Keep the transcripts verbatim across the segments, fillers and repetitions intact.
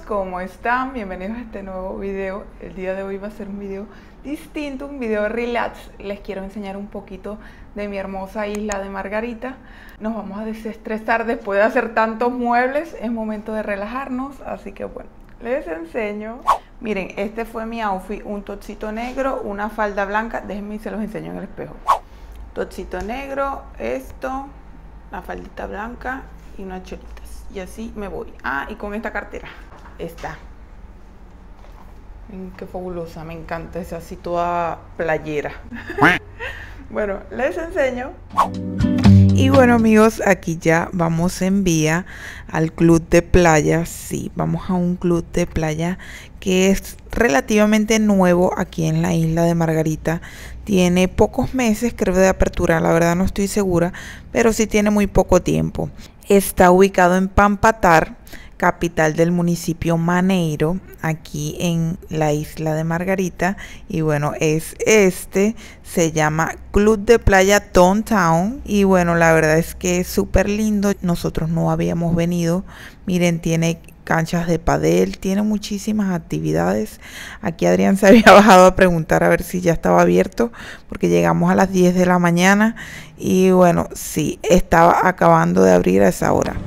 ¿cómo están? Bienvenidos a este nuevo video. El día de hoy va a ser un video distinto, un video relax. Les quiero enseñar un poquito de mi hermosa isla de Margarita. Nos vamos a desestresar después de hacer tantos muebles. Es momento de relajarnos, así que bueno, les enseño. Miren, este fue mi outfit, un topsito negro, una falda blanca. Déjenme y se los enseño en el espejo. Topsito negro, esto, la faldita blanca y unas choritas. Y así me voy. Ah, y con esta cartera. Esta. Miren qué fabulosa, me encanta. Es así toda playera. Bueno, les enseño. Y bueno, amigos, aquí ya vamos en vía al club de playa. Sí, vamos a un club de playa que es relativamente nuevo aquí en la isla de Margarita. Tiene pocos meses, creo, de apertura, la verdad no estoy segura, pero sí tiene muy poco tiempo. Está ubicado en Pampatar, capital del municipio Maneiro, aquí en la isla de Margarita. Y bueno, es este, se llama Club de Playa Downtown. Y bueno, la verdad es que es súper lindo. Nosotros no habíamos venido. Miren, tiene canchas de pádel, tiene muchísimas actividades. Aquí Adrián se había bajado a preguntar a ver si ya estaba abierto, porque llegamos a las diez de la mañana y bueno, sí, estaba acabando de abrir a esa hora.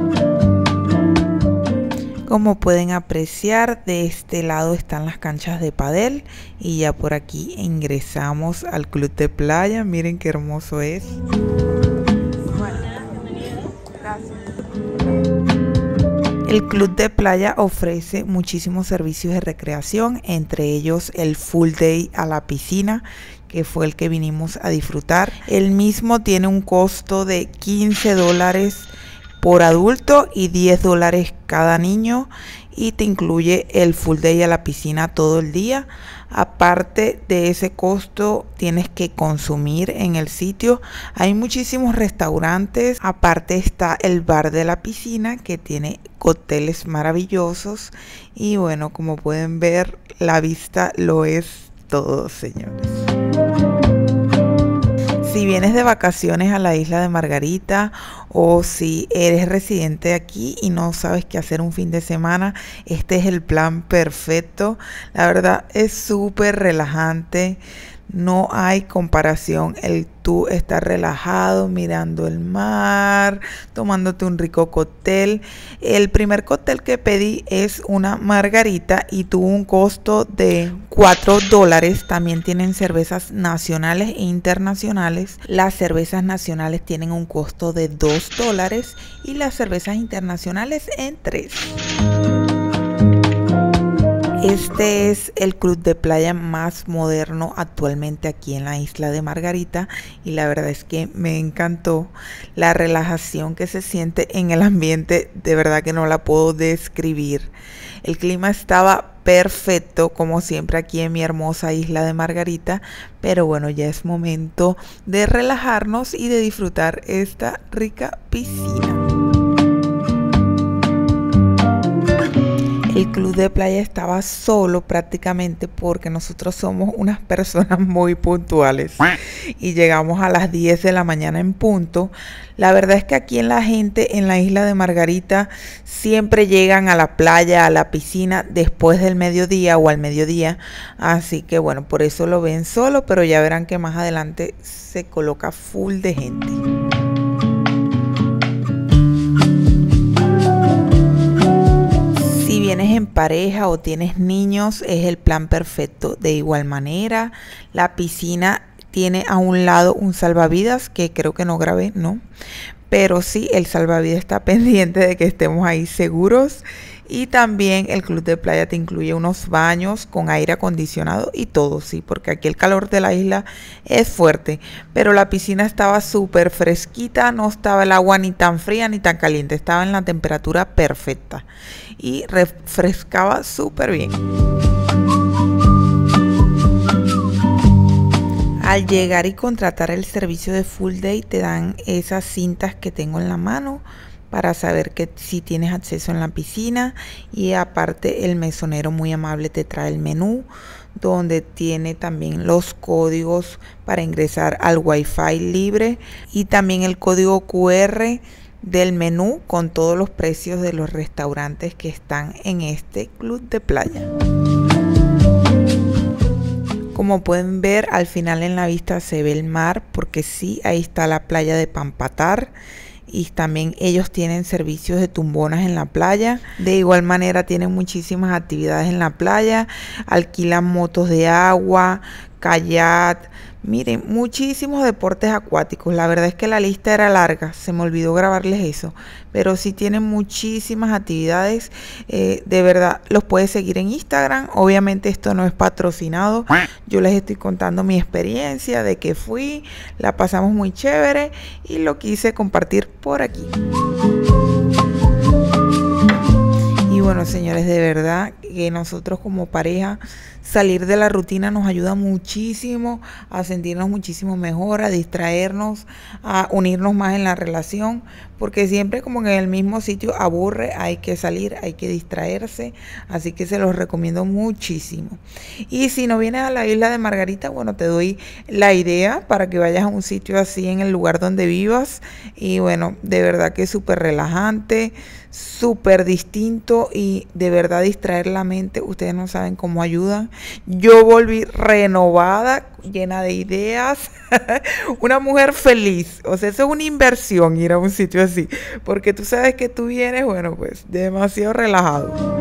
Como pueden apreciar, de este lado están las canchas de pádel y ya por aquí ingresamos al club de playa. Miren qué hermoso es. Bueno, gracias. El club de playa ofrece muchísimos servicios de recreación, entre ellos el full day a la piscina, que fue el que vinimos a disfrutar. El mismo tiene un costo de quince dólares por adulto y diez dólares cada niño, y te incluye el full day a la piscina todo el día. Aparte de ese costo, tienes que consumir en el sitio. Hay muchísimos restaurantes. Aparte está el bar de la piscina, que tiene cócteles maravillosos. Y bueno, como pueden ver, la vista lo es todo, señores. Si vienes de vacaciones a la isla de Margarita, o si eres residente de aquí y no sabes qué hacer un fin de semana, este es el plan perfecto. La verdad es súper relajante. No hay comparación el tú estar relajado mirando el mar, tomándote un rico cóctel. El primer cóctel que pedí es una margarita y tuvo un costo de cuatro dólares. También tienen cervezas nacionales e internacionales. Las cervezas nacionales tienen un costo de dos dólares y las cervezas internacionales en tres. Este es el club de playa más moderno actualmente aquí en la isla de Margarita y la verdad es que me encantó la relajación que se siente en el ambiente. De verdad que no la puedo describir. El clima estaba perfecto como siempre aquí en mi hermosa isla de Margarita, pero bueno, ya es momento de relajarnos y de disfrutar esta rica piscina. El club de playa estaba solo prácticamente porque nosotros somos unas personas muy puntuales y llegamos a las diez de la mañana en punto. La verdad es que aquí en la gente en la isla de Margarita siempre llegan a la playa, a la piscina después del mediodía o al mediodía, así que bueno, por eso lo ven solo, pero ya verán que más adelante se coloca full de gente. Si vienes en pareja o tienes niños, es el plan perfecto. De igual manera, la piscina tiene a un lado un salvavidas, que creo que no grabé, ¿no? Pero sí, el salvavidas está pendiente de que estemos ahí seguros. Y también el club de playa te incluye unos baños con aire acondicionado y todo, sí, porque aquí el calor de la isla es fuerte. Pero la piscina estaba súper fresquita, no estaba el agua ni tan fría ni tan caliente, estaba en la temperatura perfecta y refrescaba súper bien. Al llegar y contratar el servicio de full day te dan esas cintas que tengo en la mano para saber que si tienes acceso en la piscina, y aparte el mesonero muy amable te trae el menú donde tiene también los códigos para ingresar al wifi libre y también el código Q R del menú con todos los precios de los restaurantes que están en este club de playa. Como pueden ver, al final en la vista se ve el mar, porque sí, ahí está la playa de Pampatar. Y también ellos tienen servicios de tumbonas en la playa. De igual manera tienen muchísimas actividades en la playa. Alquilan motos de agua, kayak. Miren, muchísimos deportes acuáticos. La verdad es que la lista era larga, se me olvidó grabarles eso, pero sí tienen muchísimas actividades. Eh, de verdad, los puedes seguir en Instagram. Obviamente esto no es patrocinado, yo les estoy contando mi experiencia de que fui, la pasamos muy chévere y lo quise compartir por aquí. Y bueno, señores, de verdad que nosotros como pareja, salir de la rutina nos ayuda muchísimo a sentirnos muchísimo mejor, a distraernos, a unirnos más en la relación, porque siempre como que en el mismo sitio aburre, hay que salir, hay que distraerse, así que se los recomiendo muchísimo. Y si no vienes a la isla de Margarita, bueno, te doy la idea para que vayas a un sitio así en el lugar donde vivas, y bueno, de verdad que es súper relajante, súper distinto y de verdad distraer la mente. Ustedes no saben cómo ayudan. Yo volví renovada, llena de ideas, una mujer feliz. O sea, eso es una inversión ir a un sitio así, porque tú sabes que tú vienes, bueno, pues demasiado relajado.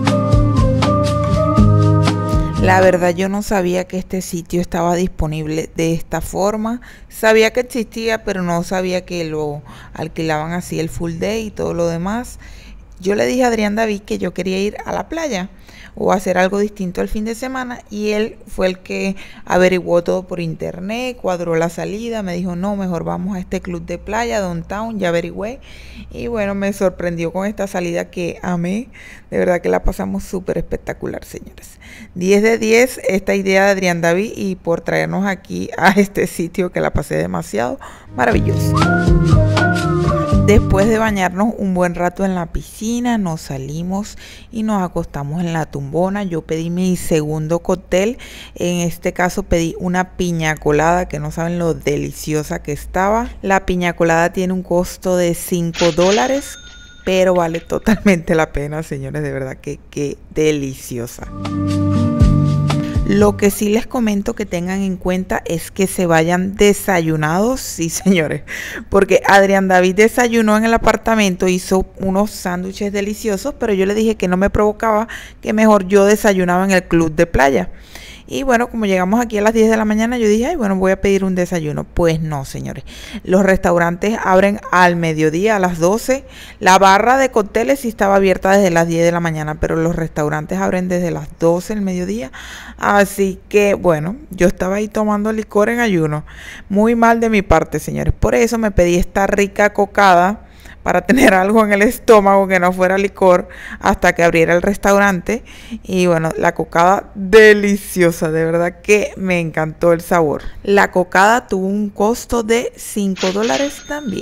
La verdad yo no sabía que este sitio estaba disponible de esta forma. Sabía que existía, pero no sabía que lo alquilaban así el full day y todo lo demás. Yo le dije a Adrián David que yo quería ir a la playa o hacer algo distinto el fin de semana, y él fue el que averiguó todo por internet, cuadró la salida, me dijo no, mejor vamos a este club de playa downtown. Ya averigüé y bueno, me sorprendió con esta salida que amé. De verdad que la pasamos súper espectacular, señores. diez de diez esta idea de Adrián David y por traernos aquí a este sitio que la pasé demasiado maravilloso. Después de bañarnos un buen rato en la piscina, nos salimos y nos acostamos en la tumbona. Yo pedí mi segundo cóctel. En este caso pedí una piña colada, que no saben lo deliciosa que estaba. La piña colada tiene un costo de cinco dólares, pero vale totalmente la pena, señores. De verdad que qué deliciosa. Lo que sí les comento que tengan en cuenta es que se vayan desayunados, sí señores, porque Adrián David desayunó en el apartamento, hizo unos sándwiches deliciosos, pero yo le dije que no me provocaba, que mejor yo desayunaba en el club de playa. Y bueno, como llegamos aquí a las diez de la mañana, yo dije, ay, bueno, voy a pedir un desayuno. Pues no, señores. Los restaurantes abren al mediodía, a las doce. La barra de cócteles sí estaba abierta desde las diez de la mañana, pero los restaurantes abren desde las doce del mediodía. Así que, bueno, yo estaba ahí tomando licor en ayuno. Muy mal de mi parte, señores. Por eso me pedí esta rica cocada, para tener algo en el estómago que no fuera licor hasta que abriera el restaurante. Y bueno, la cocada deliciosa, de verdad que me encantó el sabor. La cocada tuvo un costo de cinco dólares también.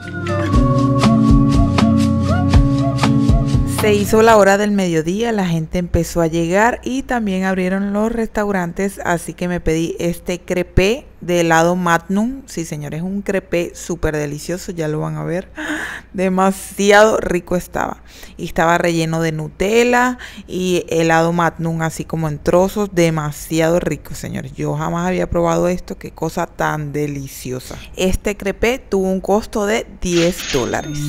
Se hizo la hora del mediodía, la gente empezó a llegar y también abrieron los restaurantes, así que me pedí este crepé de helado Magnum. Sí, señores, un crepé súper delicioso, ya lo van a ver. Demasiado rico estaba. Y estaba relleno de Nutella y helado Magnum así como en trozos, demasiado rico, señores. Yo jamás había probado esto, qué cosa tan deliciosa. Este crepé tuvo un costo de diez dólares.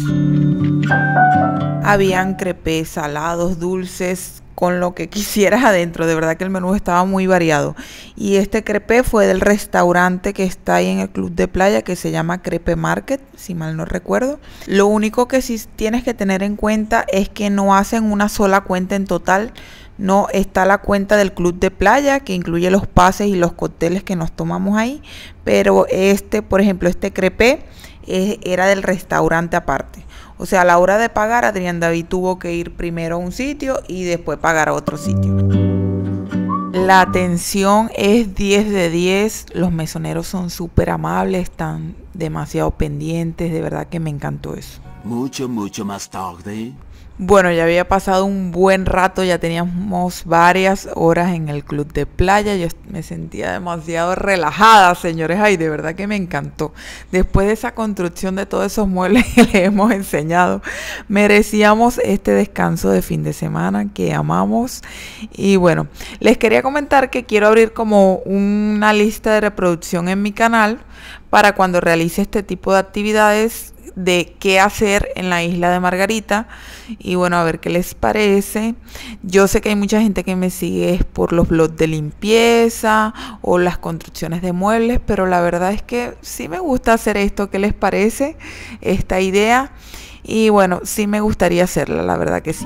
Habían crepés salados, dulces, con lo que quisieras adentro. De verdad que el menú estaba muy variado. Y este crepé fue del restaurante que está ahí en el club de playa, que se llama Crepe Market, si mal no recuerdo. Lo único que sí tienes que tener en cuenta es que no hacen una sola cuenta en total. No está la cuenta del club de playa, que incluye los pases y los cócteles que nos tomamos ahí. Pero este, por ejemplo, este crepé eh, era del restaurante aparte. O sea, a la hora de pagar, Adrián David tuvo que ir primero a un sitio y después pagar a otro sitio. La atención es diez de diez. Los mesoneros son súper amables, están demasiado pendientes. De verdad que me encantó eso. Mucho, mucho más tarde. Bueno, ya había pasado un buen rato, ya teníamos varias horas en el club de playa. Yo me sentía demasiado relajada, señores. Ay, de verdad que me encantó. Después de esa construcción de todos esos muebles que les hemos enseñado, merecíamos este descanso de fin de semana que amamos. Y bueno, les quería comentar que quiero abrir como una lista de reproducción en mi canal para cuando realice este tipo de actividades, de qué hacer en la isla de Margarita. Y bueno, a ver qué les parece. Yo sé que hay mucha gente que me sigue por los blogs de limpieza o las construcciones de muebles, pero la verdad es que sí me gusta hacer esto. ¿Qué les parece esta idea? Y bueno, sí me gustaría hacerla, la verdad que sí.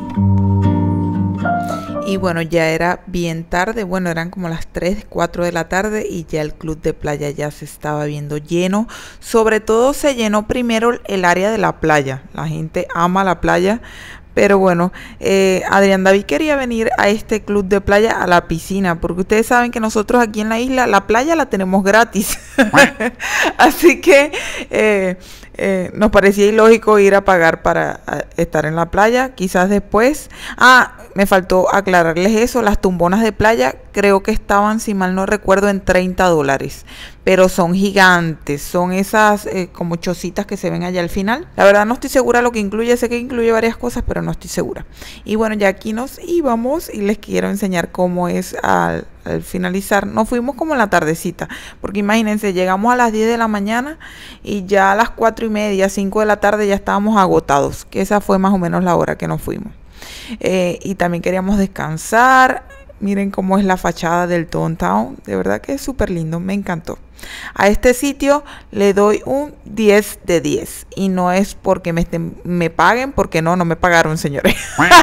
Y bueno, ya era bien tarde, bueno, eran como las tres, cuatro de la tarde y ya el club de playa ya se estaba viendo lleno. Sobre todo se llenó primero el área de la playa. La gente ama la playa, pero bueno, eh, Adrián David quería venir a este club de playa a la piscina, porque ustedes saben que nosotros aquí en la isla, la playa la tenemos gratis. Así que eh, eh, nos parecía ilógico ir a pagar para a, estar en la playa. Quizás después... Ah, me faltó aclararles eso, las tumbonas de playa creo que estaban, si mal no recuerdo, en treinta dólares, pero son gigantes, son esas eh, como chocitas que se ven allá al final. La verdad no estoy segura lo que incluye, sé que incluye varias cosas, pero no estoy segura. Y bueno, ya aquí nos íbamos y les quiero enseñar cómo es al, al finalizar. Nos fuimos como en la tardecita, porque imagínense, llegamos a las diez de la mañana y ya a las cuatro y media, cinco de la tarde ya estábamos agotados, que esa fue más o menos la hora que nos fuimos. Eh, y también queríamos descansar. Miren cómo es la fachada del downtown, de verdad que es súper lindo, me encantó. A este sitio le doy un diez de diez y no es porque me, estén, me paguen, porque no, no me pagaron, señores.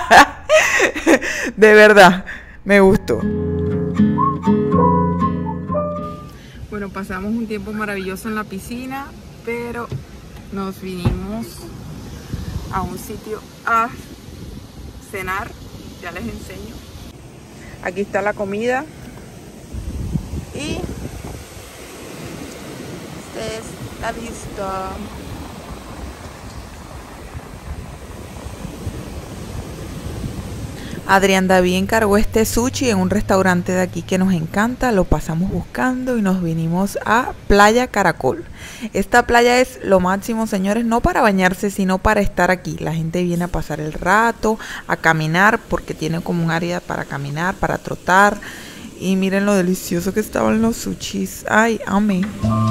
De verdad, me gustó. Bueno, pasamos un tiempo maravilloso en la piscina, pero nos vinimos a un sitio a cenar, ya les enseño. Aquí está la comida y esta es la vista. Adrián David encargó este sushi en un restaurante de aquí que nos encanta, lo pasamos buscando y nos vinimos a Playa Caracol. Esta playa es lo máximo, señores, no para bañarse, sino para estar aquí. La gente viene a pasar el rato, a caminar, porque tiene como un área para caminar, para trotar. Y miren lo delicioso que estaban los sushis. Ay, amé.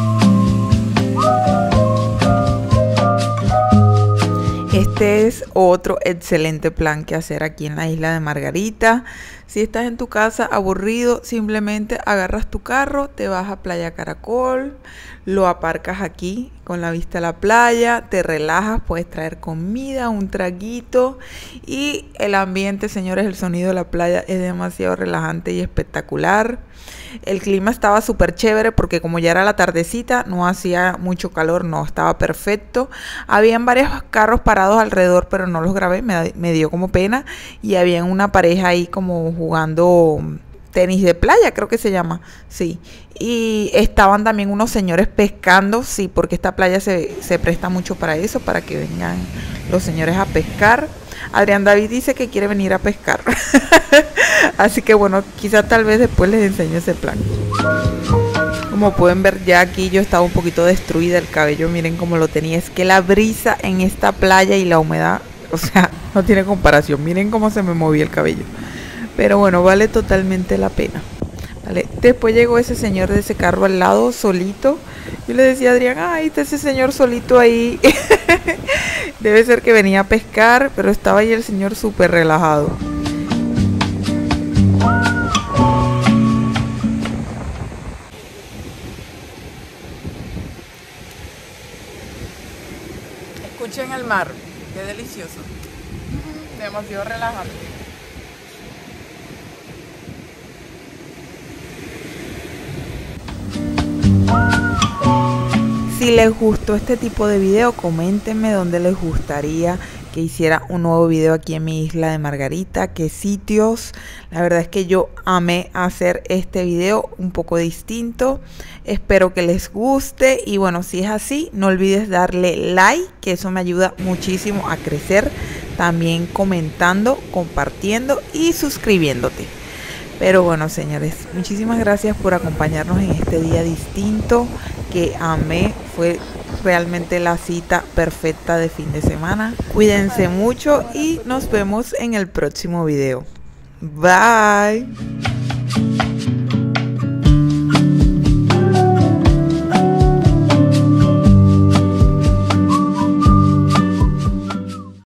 Este es otro excelente plan que hacer aquí en la isla de Margarita. Si estás en tu casa aburrido, simplemente agarras tu carro, te vas a Playa Caracol, lo aparcas aquí con la vista a la playa, te relajas, puedes traer comida, un traguito y el ambiente, señores, el sonido de la playa es demasiado relajante y espectacular. El clima estaba súper chévere porque como ya era la tardecita, no hacía mucho calor, no, estaba perfecto. Habían varios carros parados alrededor, pero no los grabé, me, me dio como pena. Y había una pareja ahí como jugando tenis de playa, creo que se llama, sí. Y estaban también unos señores pescando, sí, porque esta playa se, se presta mucho para eso, para que vengan los señores a pescar. Adrián David dice que quiere venir a pescar. Así que bueno, quizá tal vez después les enseño ese plan. Como pueden ver, ya aquí yo estaba un poquito destruida, el cabello miren cómo lo tenía. Es que la brisa en esta playa y la humedad, o sea, no tiene comparación. Miren cómo se me movía el cabello. Pero bueno, vale totalmente la pena. Vale. Después llegó ese señor de ese carro al lado, solito. Yo le decía a Adrián, ay, está ese señor solito ahí. Debe ser que venía a pescar, pero estaba ahí el señor súper relajado. Escuchen el mar, qué delicioso. Demasiado relajante. Si les gustó este tipo de video, coméntenme dónde les gustaría que hiciera un nuevo video aquí en mi isla de Margarita, qué sitios. La verdad es que yo amé hacer este video un poco distinto. Espero que les guste y bueno, si es así, no olvides darle like, que eso me ayuda muchísimo a crecer. también comentando, compartiendo y suscribiéndote. Pero bueno, señores, muchísimas gracias por acompañarnos en este día distinto que amé. Fue realmente la cita perfecta de fin de semana. Cuídense mucho y nos vemos en el próximo video. Bye.